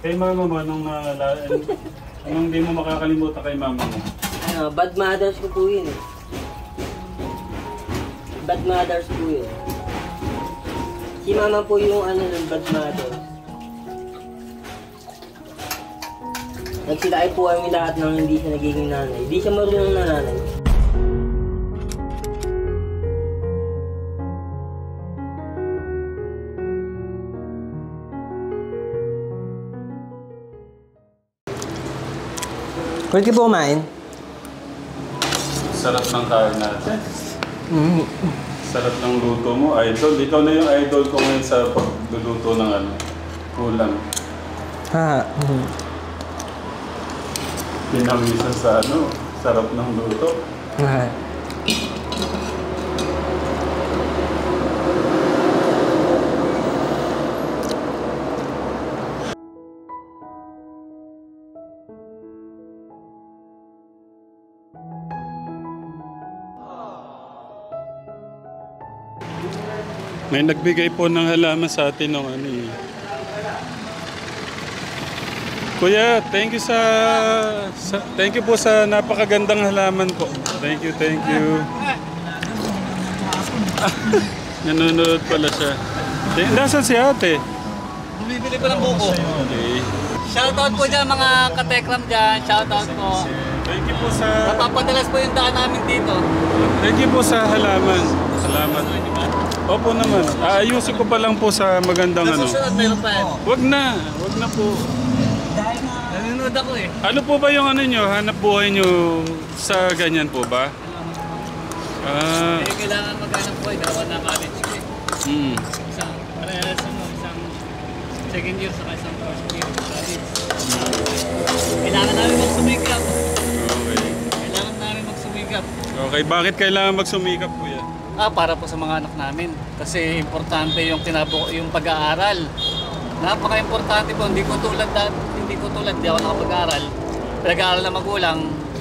Kay mama mo, anong di mo makakalimutan kay mama mo? Bad mothers ko po yun eh. Bad mothers po yun. Si mama po yung ng bad mothers. Nagsilakay po kami lahat ng hindi siya nagiging nanay. Hindi siya marunong na nanay. Pwede po kumain? Sarap ng kain natin. Sarap ng luto mo, idol. Ikaw na yung idol ko ngayon sa pagluluto ng ulam. Ha. Pinamisan sa sarap ng luto. Ha. May nagbigay po ng halaman sa atin ng Kuya, thank you thank you po sa napakagandang halaman po. Thank you, thank you. Nanonood pala siya. Nasaan si ate? Bumibili ko ng buko. Okay. Shoutout po dyan mga katekram dyan. Shoutout po. Thank you po sa... Napapadalas po yung daan namin dito. Thank you po sa halaman. Salamat. Opo naman. Aayusin ko pa lang po sa magandang Susunod, meron pa yan. Wag na po. Nanonood ako eh. Ano po ba yung nyo, hanap buhay nyo sa ganyan po ba? Kailangan maghanap buhay. Dalawa na college ko eh. Isang second year saka isang first year college. Kailangan namin magsumikap. Okay. Kailangan namin magsumikap. Okay, bakit kailangan magsumikap po yan? Para po sa mga anak namin. Kasi importante yung pag-aaral. Napaka-importante po. Hindi ko tulad, di ako nakapag-aaral. Pinag-aaral na magulang,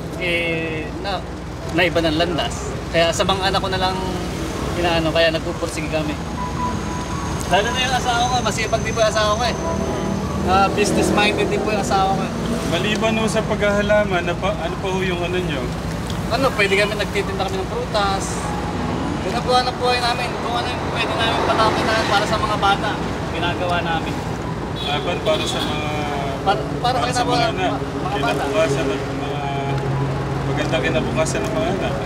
naiba ng landas. Kaya sa mga anak ko na lang kaya nagpupursige kami. Lalo na yung asawa ko, masipag din po yung asawa ko eh. Business-minded din po yung asawa ko eh. Maliban ho sa paghahalaman, ano pa ho yung nyo? Pwede kami nagtitinda kami ng prutas. Pinabuhan na buhay namin kung ano yung pwede namin patakinan para sa mga bata. Ginagawa namin. Para sa mga... Para sa mga bata. Kinabukasan ng mga... Maganda kinabukasan ng mga anak.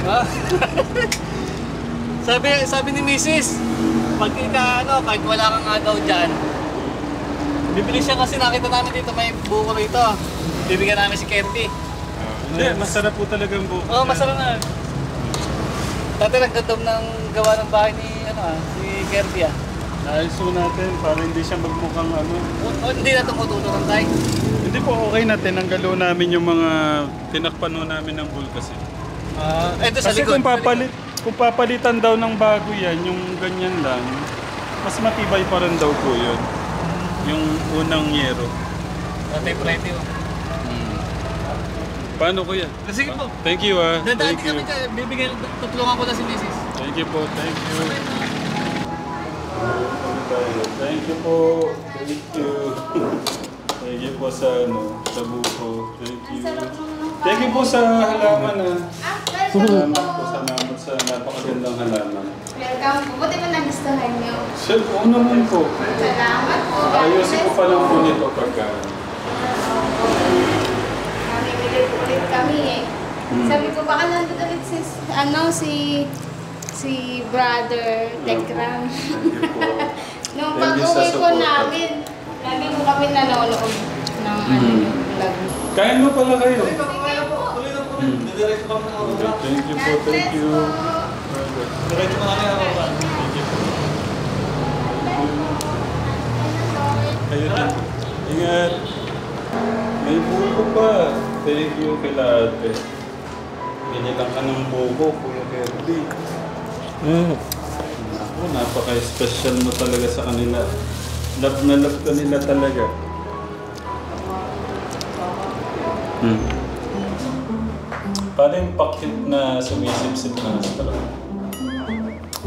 Sabi ni Mrs. Pag kahit wala kang nga daw dyan, bibili siya kasi nakita namin dito may buko rito. Bibigyan namin si Kerty. Hindi, masarap po talagang buko. Oo, masarap na. Dati nagdadom ng gawa ng bahay ni si Kerty Ayos po natin para hindi siya magmukhang hindi na tumututunan tayo. Hindi po okay na tinanggalo namin yung mga tinakpan namin ng bulkas eh. Ito sa Kasi likod. kung papalitan daw ng bago yan, yung ganyan lang, mas matibay pa rin daw po yun. Yung unang yero. Typewriter. Paano kuya? Sige po. Thank you Thank you. Bibigyan, tutulungan ko na si Mrs. Thank you po, thank you. Thank you po. Thank you. Thank you po sa buko. Thank you. Thank you po sa halaman Salamat sa napakagandang halaman. Welcome po. Buti mo nagustuhan niyo. Sir, naman po. Salamat po. Ayusin ko pa lang po nito pagka. Mamimili po ulit kami eh. Sabi ko baka nandun ulit si brother Tekram. Nung pag-uwi po namin, lagi mo kami nanonood ng vlog. Kain mo pala kayo. Diretso kami ng oras. Thank you po, thank you. Diretso kami ng oras. Kayo din. Ingat. May buko pa. Thank you kila ate. Binilang ka ng buko, Kuya Kirby. Ako, napaka-special mo talaga sa kanila. Love na love ka nila talaga. Paano yung pakit na sumisip-sip na sa talaga?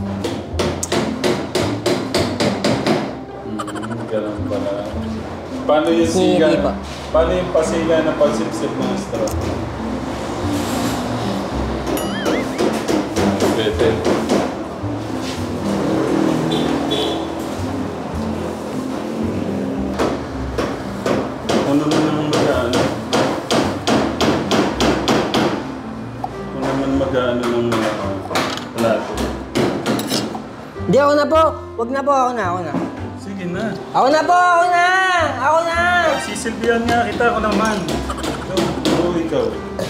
Ganun pala. Paano yung siga? Hindi po. Paano yung pasila na pagsipsip ng straw? Pwede. Ano naman mag-ano? Ano naman mag-ano ng mga plato? Hindi, ako na po. Huwag na po, ako na. Sige na. Ako na po, ako na! Sisilbihan nga kita ako naman. Ikaw.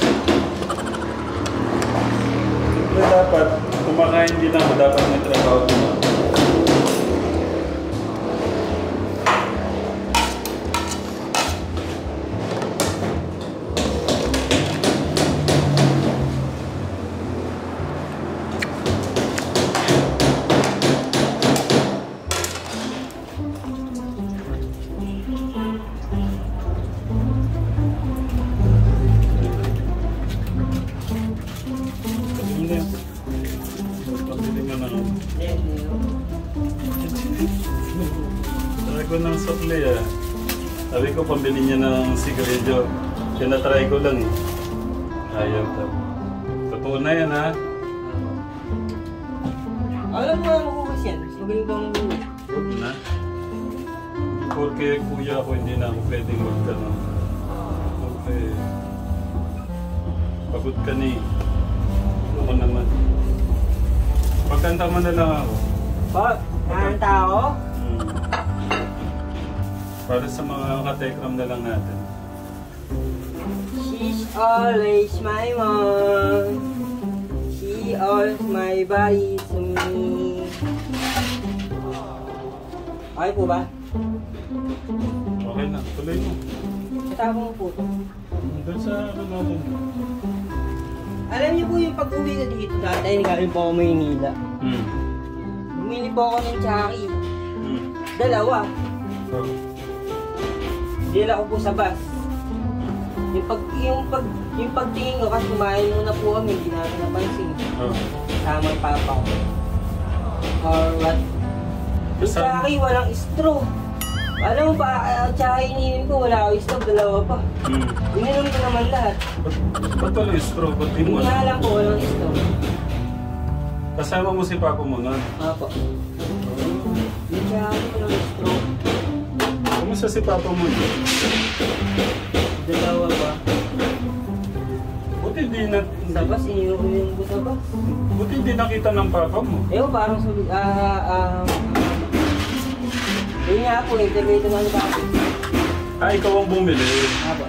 Siyempre dapat, kumakain din ako, dapat may trabaho din ako. Try ko ng sukli ah. Sabi ko pambili niya ng sigarilyo. Tinatry ko lang eh. Ayaw to. Totoo na yan ha. Alam mo nga makukas yan. Magaling bang makukas? Huwag na. Porque kuya ako hindi na ako pwedeng magtanong. Okay. Pagod ka na eh. Ako naman. Pagkanta mo na lang ako. Pag, nakanta ako? Para sa mga katekram na lang natin. She's always my mom. She always my body to me. Okay po ba? Okay na, tuloy mo. Katapang mo po ito. Doon sa ano natin. Alam niyo po yung pag-uwi ko dito dati, galing po ako Maynila. Bumili po ako ng Chucky. Dalawa. Oh. Dila ko po sa bus. Yung pagtingin ko, kasi kumain muna po kami, hindi namin napansin. Oh. Tama papa ko. Or what? Yung Chucky, walang straw. Alam mo ba, Chucky ininom ko, wala ako straw, dalawa pa. Ininom ko naman lahat. Ba't wala yung straw? Ba't di mo Hindi alam ko, walang straw. Kasama mo si Papa mo na? Apo. Yung Chucky, walang straw. Kumusta si Papa mo dyan? Dalawa pa. Buti di na... Sa bus, ininom ko sa bus. Buti di nakita ng Papa mo. Eh, parang sabi, yun nga po, interview ito nga ni Papa. Ikaw ang bumili. Apo.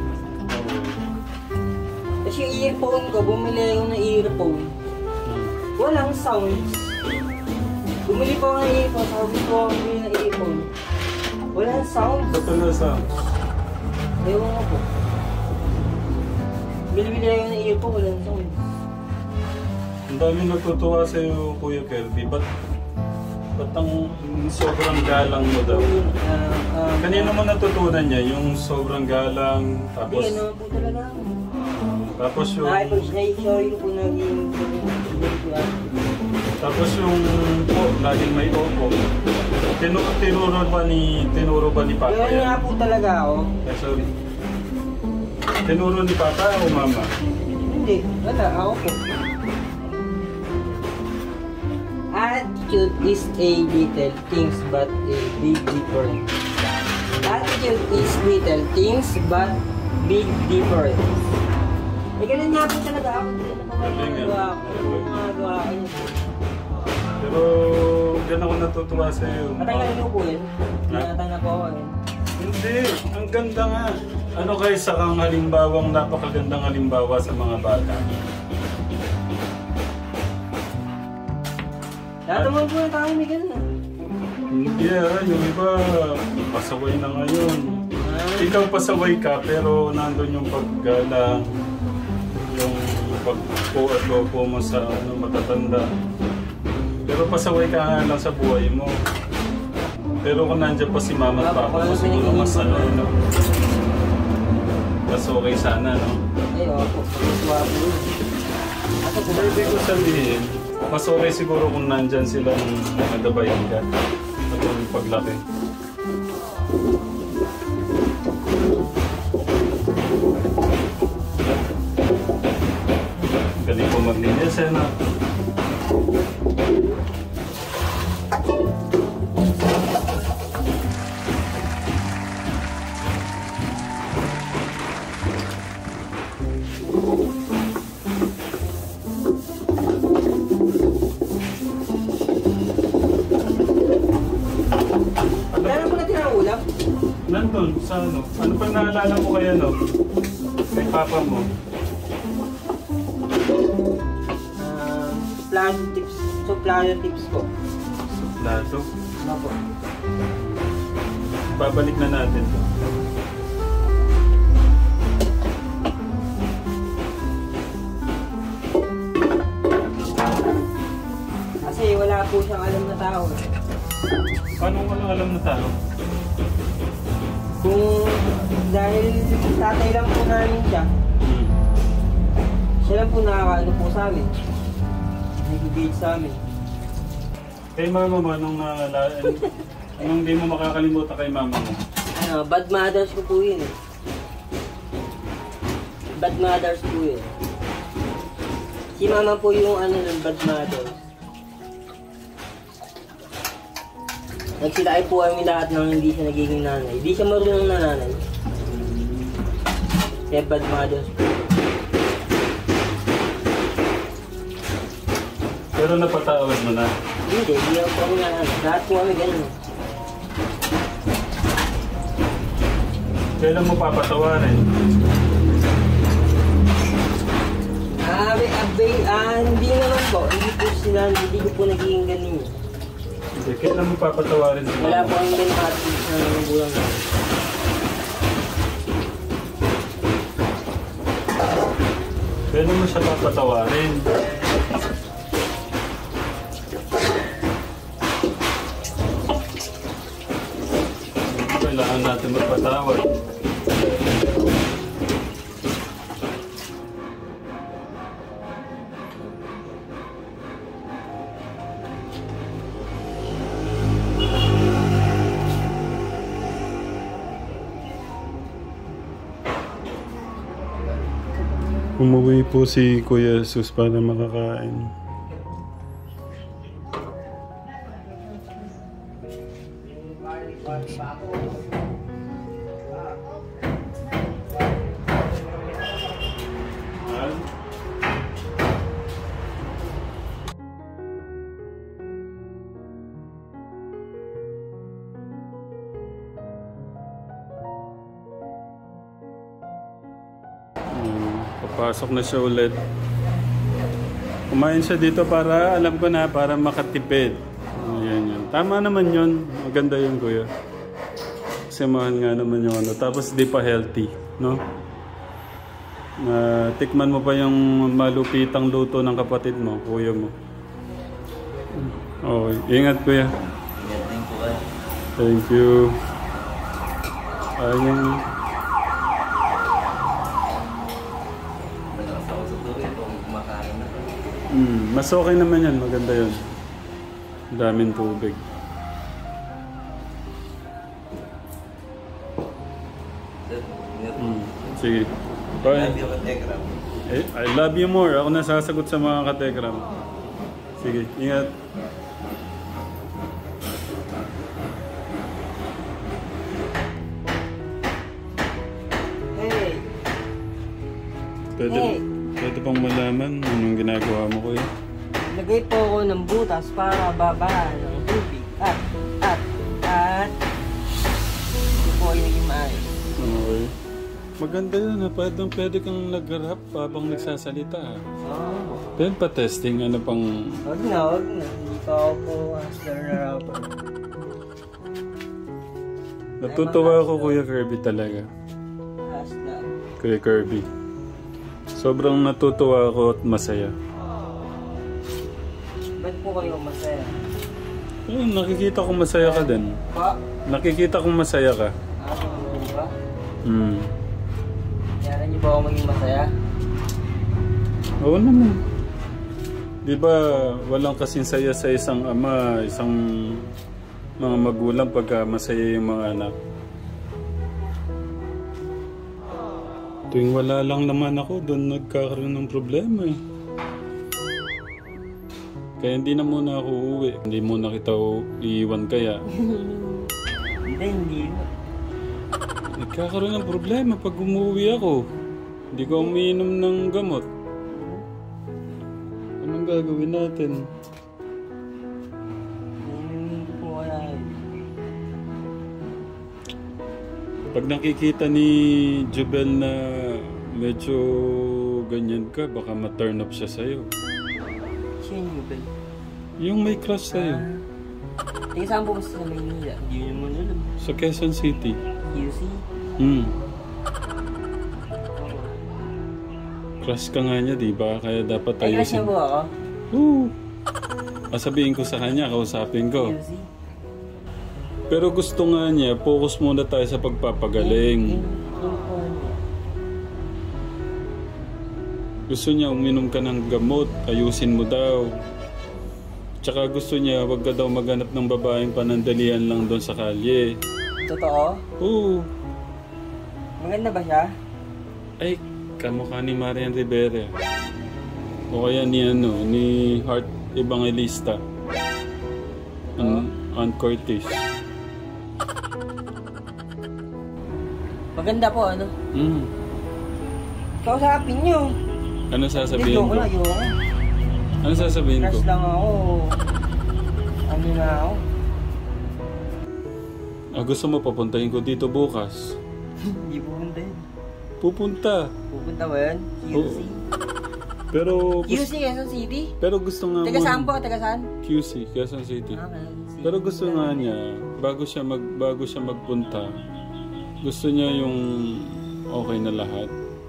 Tapos yung earphone ko, bumili ako ng earphone. Walang sounds. Bumili po ako ng earphone, sabi ko ako bumili ng earphone. Walang sounds. Ba't wala sa... Ewan ko po. Bili-bili ako ng earphone, walang sounds. Ang daming natutuwa sa'yo, Kuya Kelby. Ba't ang sobrang galang mo daw? Kanina mo natutunan niya yung sobrang galang, tapos... Hindi, ano po talaga ako. Tapos yung... Sorry ko po naging... Tapos yung po, laging may opo. Tinuro ba ni Papa Ganyan nga yan? po talaga ako. Eh, sorry. Tinuro ni Papa o Mama? Hindi, wala, ako po. Attitude is a little things but a big difference. Attitude is little things but big difference. Eh, ganun nga po talaga ako. Ano pa magagawa ko? Ano pa magagawa ko yun? Pero ganun ako natutuwa sa'yo. Matagal niyo po yun? Tinatang na po ako yun. Hindi, ang ganda nga. Ano kayo sa kang halimbawang napakagandang halimbawa sa mga bata? Lahat naman po yung tao may ganun ah. Hindi yung iba, pasaway na ngayon. Ikaw pasaway ka, pero nandun yung paggalang, yung pagpo at lopo mo sa matatanda. Pero pasaway ka nga lang sa buhay mo. Pero kung nandiyan pa si Mama at Papa mo, siguro mas no? Mas okay sana, no? Ay, opo. Pagkasuwa po yun. Pero ibig ko sabihin, mas okay siguro kung nandyan silang nagabayan ka at yung paglaki. sa ano. Ano pa naalala mo kaya, no? Kay papa mo. Suplado tips ko. Plato. Ano po? Babalik na natin. Kasi wala po siyang alam na tao. Paano walang alam na tao? Kung dahil tatay lang po namin siya, siya lang po nakakaano po sa amin. Nag-gauge sa amin. Kay mama mo, anong hindi mo makakalimutan kay mama mo? Ano, bad mothers ko po yun eh. Bad mothers po yun. Si mama po yung ano ng bad mothers. Nagsilakay po kami lahat ng hindi siya nagiging nanay. Hindi siya marunong na nanay. Kaya bad mothers po. Pero napatawad mo na. Hindi ako po kami nanay. Lahat po kami ganun. Kailan mo papatawarin? Hindi naman po. Hindi po sila, hindi ko po nagiging ganun yun. Hindi, kailan mo papatawarin si Wala mama? po kami ganun at ng bulang na. Kailan mo siya papatawarin? Kailangan natin magpatawad. Umuwi po si Kuya Jesus para makakain. Papasok na siya ulit. Kumain siya dito para, alam ko na, para makatipid. Yan yun. Tama naman yun. Maganda yun, Kuya. Kasi mahal nga naman yung ano. Tapos di pa healthy, no? Tikman mo pa yung malupitang luto ng kapatid mo, kuya mo. Oh, ingat, Kuya. Thank you. Ayun. Mas okay naman yan. Maganda yun. Daming tubig. Sige. Bye. I love you more. Ako nasasagot sa mga katekram. Sige, ingat. Hey! Pwede pang malaman anong ginagawa mo, Kuya? Lagay po ako ng butas para babaan ng tubig. At ito po yung maayos. Okay. Maganda yun ha. Pwede kang nag-rap habang nagsasalita ha. Oo. Pwede pa testing ano pang... Wag na. Hindi pa ako po hustler na rapper. Natutuwa ako, Kuya Kirby talaga. Hustler. Kuya Kirby. Sobrang natutuwa ako at masaya. Ba't po kayo masaya? Nakikita ko masaya ka din. Pa? Nakikita kong masaya ka. Ba? Kaya niyo ba ako maging masaya? Oo naman. Di ba walang kasing saya sa isang ama, isang mga magulang pagka masaya yung mga anak. Tuwing wala lang naman ako, doon nagkakaroon ng problema eh. Kaya hindi na muna ako uuwi. Hindi muna kita iiwan kaya. Hindi. Nagkakaroon ng problema pag umuwi ako. Hindi ko umiinom ng gamot. Anong gagawin natin? Hindi po wala. Pag nakikita ni Jubel na medyo ganyan ka, baka ma-turn up siya sa'yo. Sino yung Jubel? Yung may crush sa'yo. Tingin saan po sa Maynila? Hindi yun mo alam. Sa Quezon City. QC? Crush ka nga niya, di ba? Kaya dapat Ay, crush niya ayusin. po ako? Sabihin ko sa kanya, kausapin ko. QC? Pero gusto nga niya, focus muna tayo sa pagpapagaling. Gusto niya uminom ka ng gamot, ayusin mo daw. Tsaka gusto niya, wag ka daw maghanap ng babaeng panandalian lang doon sa kalye. Totoo? Oo. Maganda ba siya? Ay, kamukha ni Marian Rivera. O kaya ni Heart Evangelista. Ann Curtis. Maganda po, ano? Mm. Kausapin niyo. Ano sasabihin ko? Ayoko. Ano sasabihin ko? Crush lang ako. Ano na ako? Gusto mo papuntahin ko dito bukas? Hindi pupunta yun. Pupunta. Pupunta ba yun? QC? Pero QC, Quezon City? Pero gusto nga Taga saan po? Taga saan? QC, Quezon City. Okay. Pero gusto nga niya, bago siya magpunta, gusto niya yung okay na lahat.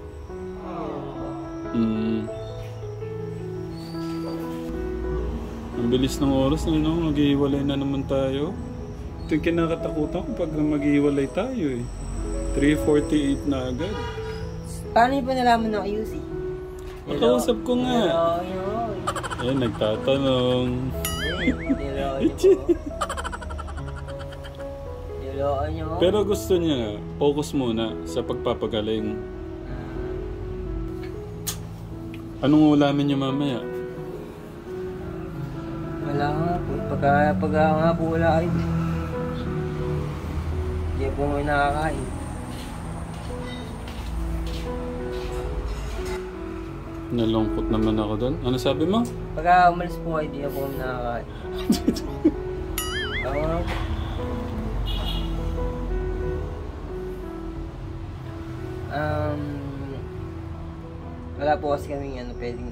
Ang bilis ng oras na, no? Maghihiwalay na naman tayo. Ito yung kinakatakutan ko pag maghihiwalay tayo eh. 3:48 na agad. Paano yung pa nalaman ng QC? Makausap ko nga. Hello. Nagtatanong. Hello. Pero gusto niya, focus muna sa pagpapagaling. Anong ulamin niyo mamaya? Wala nga po. Pag nga po wala kayo. Hindi po may nakakain. Nalungkot naman ako doon. Ano sabi mo? Pag umalis po kayo, hindi na po kami nakakain. Oo. Wala po kasi kaming pwedeng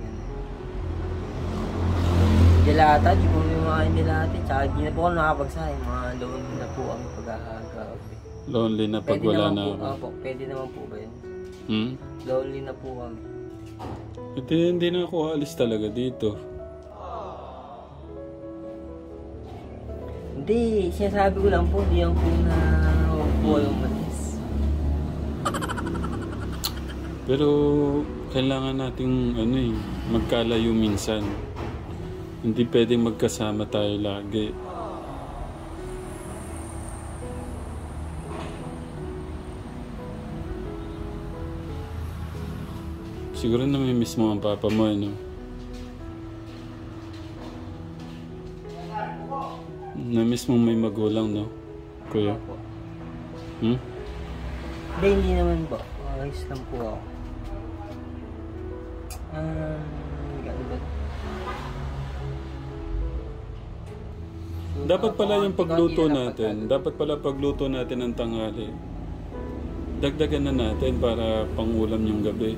dilata, di po may mga dilata, tsaka di na po ako nakapagsahin, mga lonely na po kami pag-agabi. Lonely na pag wala na ako. Opo, pwede naman po ba yun? Lonely na po kami. Hindi na ako alis talaga dito. Hindi, sinasabi ko lang po, hindi lang po na huwag po yung malis. Pero kailangan nating magkalayo minsan. Hindi pwedeng magkasama tayo lagi. Siguro namimiss mo ang papa mo, ano? Namiss mo may magulang, no? Kuya? Hindi naman po. Ayos lang po ako. Gano'n ba? Dapat pala yung pagluto natin, ng tanghali. Dagdagan na natin para pangulam yung gabi.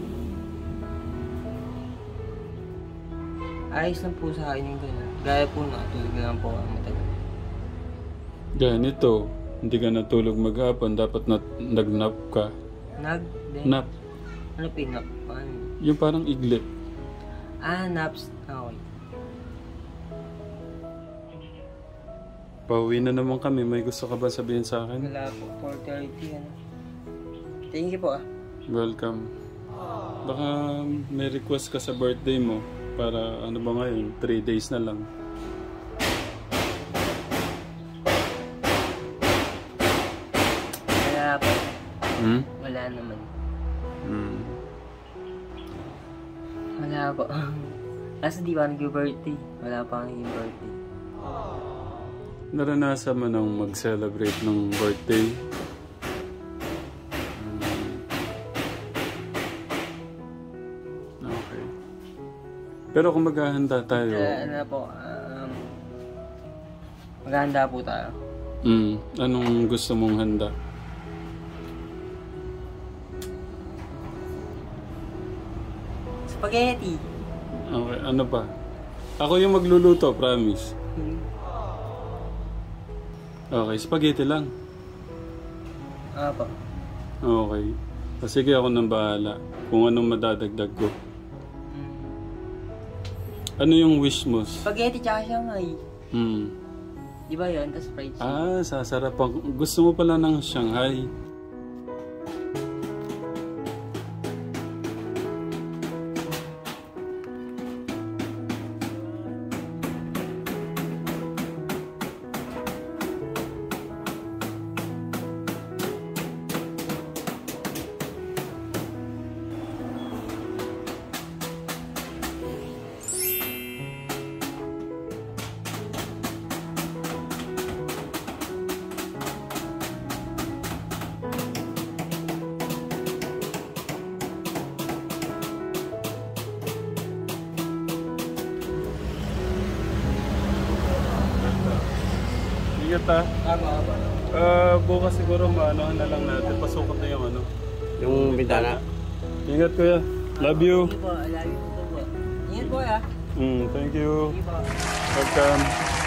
Ayos lang po sa akin yung gano'n. Gaya po natulog na lang po ako matagal. Ganito, hindi ka natulog maghapon, dapat nag-nap ka. Nap. Ano pinap? Paano? Yung parang iglip. Naps. Okay. Pauwi na naman kami. May gusto ka ba sabihin sa akin? Wala po. 4:30 Thank you po Welcome. Baka may request ka sa birthday mo. Para ano ba ngayon? 3 days na lang. Wala po. Wala naman. Wala po. Kasi di ba nag-birthday? Wala pa naging birthday. Naranasan mo nang mag-celebrate ng birthday? Okay. Pero kung maghahanda tayo... maghahanda po tayo. Anong gusto mong handa? Spaghetti. Okay, ano pa? Ako yung magluluto, promise. Okay, spaghetti lang. Apa. Okay. Sige, ako nang bahala. Kung anong madadagdag ko. Ano yung wish mo? Spaghetti tsaka Shanghai. Di ba yun? Tapos fried chicken. Ah, sasarap ang... Gusto mo pala ng Shanghai. Ingat ha. Bukas siguro maanohan na lang natin. Pasukot na yung ano. Yung bintana. Ingat kuya. Love you. Sige po, lagi po po. Ingat po ya. Thank you. Sige po. Welcome.